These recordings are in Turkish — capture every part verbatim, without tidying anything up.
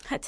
Hadi.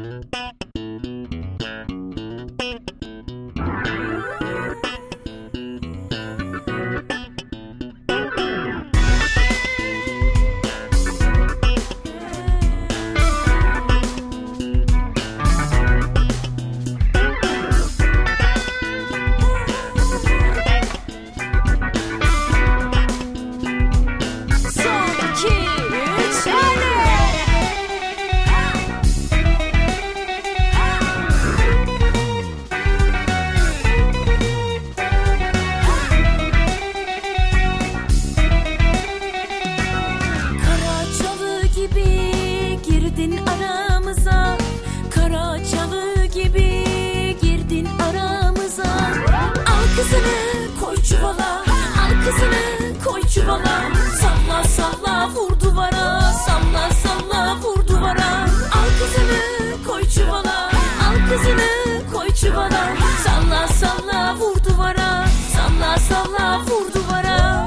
Salla salla vur duvara, salla salla vur duvara. Al kızını koy çuvala, al kızını koy çuvala. Salla salla vur duvara, salla salla vur duvara.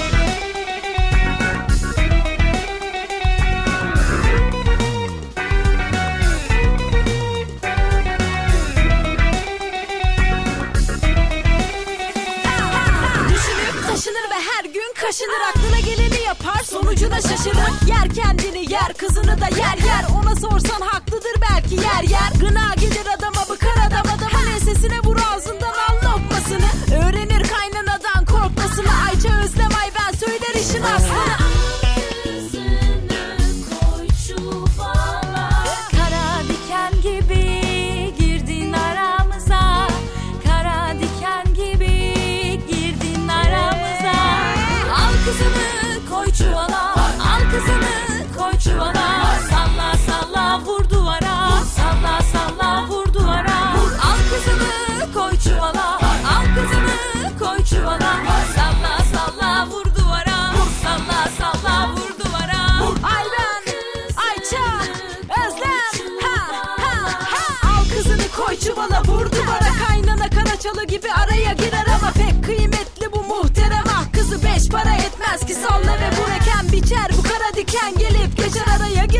Düşünüp taşınır ve her gün kaşınır, aklına geleni yapar, sonucuna şaşırır. Yer kendini yer, kızını da yer yer. Ona sorsan haklıdır belki yer yer. Gına gelir adama, bıkar adam adamın ensesine, vur ağzından al lokmasını. Öğrenir kaynanadan korkmasını. Ayça Özlemay ben söyler işin aslını. Koy çuvala. Kara diken gibi girdin aramıza, kara diken gibi girdin aramıza. Al kızını koy çuvala, al kızını koy çuvala. Salla salla vur duvara, salla salla vur duvara. Al kızını koy çuvala, al kızını koy çuvala. Salla salla vur duvara, salla salla vur duvara. Ay ben Ayça Özlem, ha ha ha. Al kızını koy çuvala, vur duvara. Kaynana karaçalı gibi araya girer ama pek kıymetli bu muhterem ah. Kızı beş para etmez ki, salla ve bu eken biçer. Bu kara diken gelip geçer, araya